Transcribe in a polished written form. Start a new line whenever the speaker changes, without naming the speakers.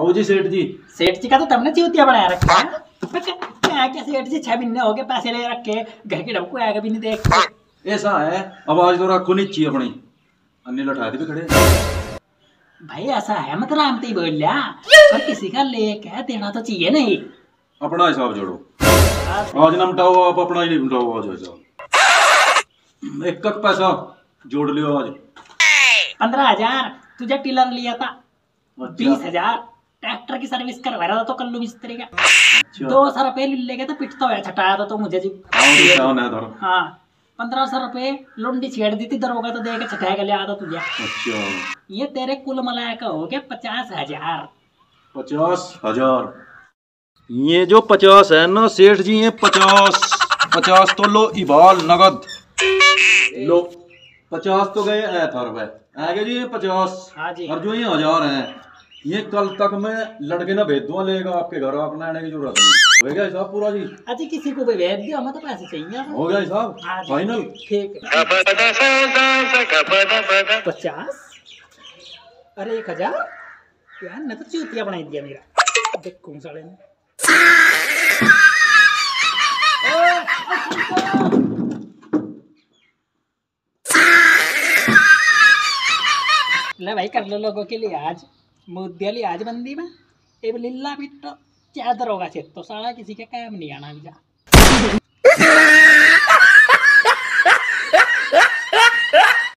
जी सेठ जी।
सेठ जी का तो तुमने चूतिया बनाया रखा है। क्या सेठ जी 6 महीने हो गए पैसे ले रखे, घर की ढबको आएगा भी नहीं देख।
ऐसा है, आवाज तो रखो नीची अपनी, अन्य लठाए भी खड़े।
भाई ऐसा है मतलब हम तो बोल लिया, पर किसी का लेके देना तो चाहिए नहीं।
अपना हिसाब जोड़ो, आज ना मिटाओ आप, अपना ही नहीं मिटाओ आज हिसाब। एक पैसा जोड़ लियो आज।
15,000 तुझे टिलर लिया था।
अच्छा।
20,000 ट्रैक्टर की सर्विस करवा रहा था तो कल्लू मिस्त्री का। 200 रुपए ले गए तो पिटता हुआ छटाया था तो मुझे जी। हाँ 1500 रुपए लुंडी छेड़ दी थी दरोगा तो देके छटाया के ले आता तुझे।
अच्छा।
ये तेरे कुल मिलाया का हो गया 50,000।
50,000। ये जो 50 है ना सेठ जी, ये 50 तो लो इबाल नगद लो। 50 तो गए था रुपए आगे जी, ये 50।
हाँ जी।
और जो ये 1000 है, ये कल तक मैं लड़के ना भेज दूंगा लेगा आपके घर, आपने आने की जरूरत नहीं। हो गया हिसाब पूरा जी?
अजी किसी को भी भेज दिया, हमें तो पैसे चाहिए।
हो गया हिसाब फाइनल?
ठीक है। 50 अरे 1000 यार, मैं तो चूतिया बनाई दिया मेरा। देखूं साले ने। ले भाई कर लो लोगों के लिए आज मुद्दे लिए आज बंदी में ए लिल्ला बिट्टो चादर होगा से तो साला किसी के काम नहीं आना जा।